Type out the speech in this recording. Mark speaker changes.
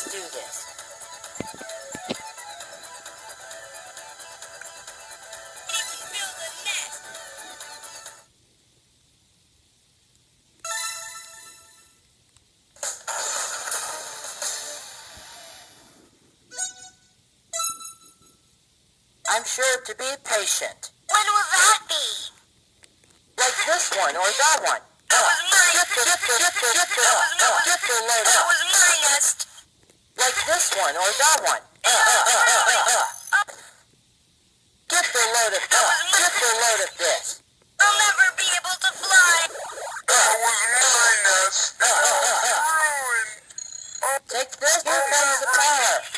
Speaker 1: Let's do this. I'm sure to be patient.
Speaker 2: When will that be?
Speaker 1: Like this one or that one.
Speaker 2: That was mine.
Speaker 1: Get the load
Speaker 2: That
Speaker 1: up.
Speaker 2: was my nest.
Speaker 1: Like this one or that one. Get the load of Get the load of this.
Speaker 2: I'll never be able to fly.
Speaker 3: That was my nest. Ruined.
Speaker 1: Take this. Here comes the power.